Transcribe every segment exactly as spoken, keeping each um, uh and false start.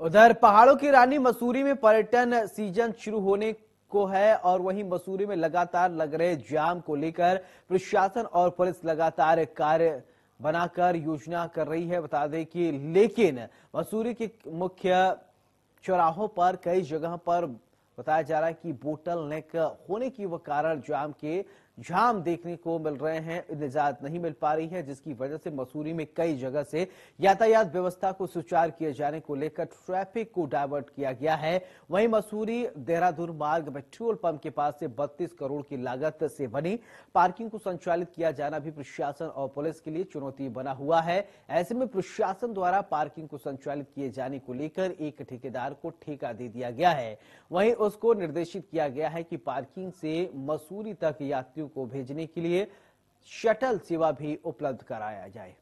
उधर पहाड़ों की रानी मसूरी में पर्यटन सीजन शुरू होने को है और वहीं मसूरी में लगातार लग रहे जाम को लेकर प्रशासन और पुलिस लगातार कार्य बनाकर योजना कर रही है। बता दें कि लेकिन मसूरी के मुख्य चौराहों पर कई जगह पर बताया जा रहा है कि बोतल नेक होने की वह कारण जाम के जाम देखने को मिल रहे हैं, निजात नहीं मिल पा रही है, जिसकी वजह से मसूरी में कई जगह से यातायात व्यवस्था को सुचारू किए जाने को लेकर ट्रैफिक को डायवर्ट किया गया है। वहीं मसूरी देहरादून मार्ग पेट्रोल पंप के पास से बत्तीस करोड़ की लागत से बनी पार्किंग को संचालित किया जाना भी प्रशासन और पुलिस के लिए चुनौती बना हुआ है। ऐसे में प्रशासन द्वारा पार्किंग को संचालित किए जाने को लेकर एक ठेकेदार को ठेका दे दिया गया है। वहीं उसको निर्देशित किया गया है कि पार्किंग से मसूरी तक यात्रियों को भेजने के लिए शटल सेवा भी उपलब्ध कराया जाए।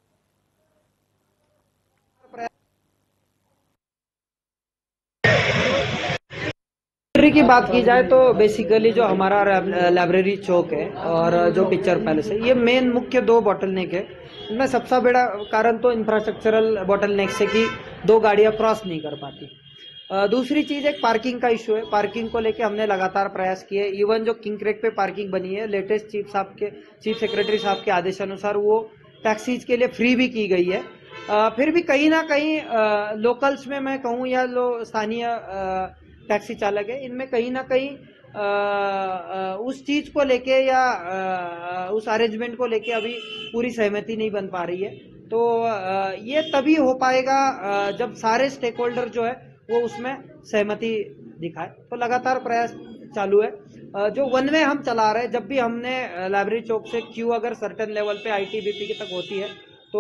की बात की जाए तो बेसिकली जो हमारा लाइब्रेरी चौक है और जो पिक्चर पैलेस है, ये मेन मुख्य दो बॉटलनेक है। इनमें सबसे बड़ा कारण तो इंफ्रास्ट्रक्चरल बॉटलनेक से कि दो गाड़ियां क्रॉस नहीं कर पाती। दूसरी चीज एक पार्किंग का इशू है। पार्किंग को लेके हमने लगातार प्रयास किए। इवन जो किंग क्रेक पे पार्किंग बनी है, लेटेस्ट चीफ साहब के चीफ सेक्रेटरी साहब के आदेशानुसार वो टैक्सीज के लिए फ्री भी की गई है। आ, फिर भी कहीं ना कहीं आ, लोकल्स में मैं कहूँ या लो स्थानीय टैक्सी चालक है, इनमें कहीं ना कहीं आ, आ, उस चीज को लेके या आ, उस अरेंजमेंट को लेके अभी पूरी सहमति नहीं बन पा रही है। तो आ, ये तभी हो पाएगा आ, जब सारे स्टेक होल्डर जो है वो उसमें सहमति दिखाए। तो लगातार प्रयास चालू है। आ, जो वन वे हम चला रहे हैं, जब भी हमने लाइब्रेरी चौक से क्यू अगर सर्टेन लेवल पे आईटीबीपी तक होती है तो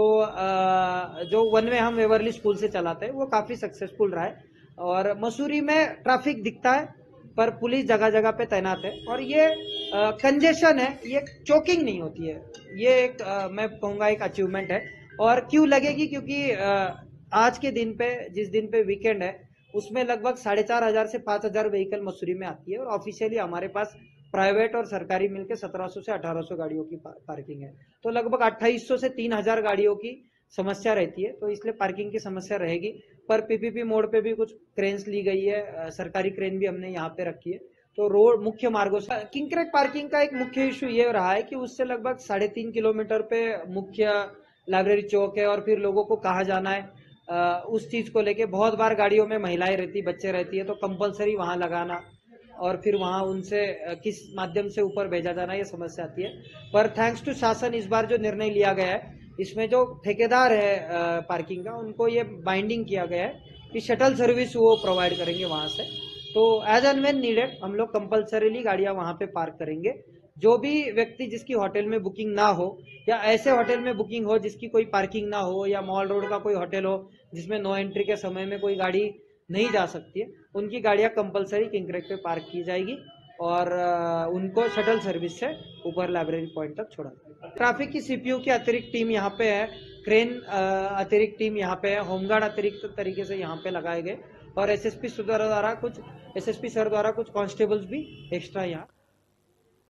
आ, जो वन वे हम वेवरली स्कूल से चलाते हैं वो काफी सक्सेसफुल रहा है। और मसूरी में ट्रैफिक दिखता है पर पुलिस जगह जगह पे तैनात है और ये कंजेशन है, ये चोकिंग नहीं होती है। ये एक आ, मैं कहूँगा एक अचीवमेंट है। और क्यों लगेगी? क्योंकि आ, आज के दिन पे, जिस दिन पे वीकेंड है, उसमें लगभग साढ़े चार हजार से पांच हजार व्हीकल मसूरी में आती है और ऑफिशियली हमारे पास प्राइवेट और सरकारी मिलकर सत्रह सौ से अठारह सौ गाड़ियों की पार्किंग है। तो लगभग अट्ठाईस सौ से तीन हजार गाड़ियों की समस्या रहती है। तो इसलिए पार्किंग की समस्या रहेगी। पर पीपीपी मोड पे भी कुछ क्रेन्स ली गई है, सरकारी क्रेन भी हमने यहाँ पे रखी है। तो रोड मुख्य मार्गों से किंग क्रेक पार्किंग का एक मुख्य इशू ये रहा है कि उससे लगभग साढ़े तीन किलोमीटर पे मुख्य लाइब्रेरी चौक है और फिर लोगों को कहाँ जाना है, आ, उस चीज को लेके बहुत बार गाड़ियों में महिलाएं रहती, बच्चे रहती है, तो कंपलसरी वहां लगाना और फिर वहां उनसे किस माध्यम से ऊपर भेजा जाना, ये समस्या आती है। पर थैंक्स टू शासन इस बार जो निर्णय लिया गया है, इसमें जो ठेकेदार है पार्किंग का, उनको ये बाइंडिंग किया गया है कि शटल सर्विस वो प्रोवाइड करेंगे वहां से। तो एज एंड व्हेन नीडेड हम लोग कंपलसरीली गाड़ियां वहां पे पार्क करेंगे। जो भी व्यक्ति जिसकी होटल में बुकिंग ना हो या ऐसे होटल में बुकिंग हो जिसकी कोई पार्किंग ना हो या मॉल रोड का कोई होटल हो जिसमें नो एंट्री के समय में कोई गाड़ी नहीं जा सकती है, उनकी गाड़ियां कंपलसरी किंग क्रेक पे पार्क की जाएगी और उनको शटल सर्विस से ऊपर लाइब्रेरी पॉइंट तक छोड़ा जाएगा। ट्रैफिक की सीपीयू की अतिरिक्त टीम यहाँ पे है, क्रेन अतिरिक्त टीम यहाँ पे है, होमगार्ड अतिरिक्त तरीके से यहाँ पे लगाए गए और एसएसपी सर द्वारा कुछ एसएसपी सर द्वारा कुछ कांस्टेबल्स भी एक्स्ट्रा यहाँ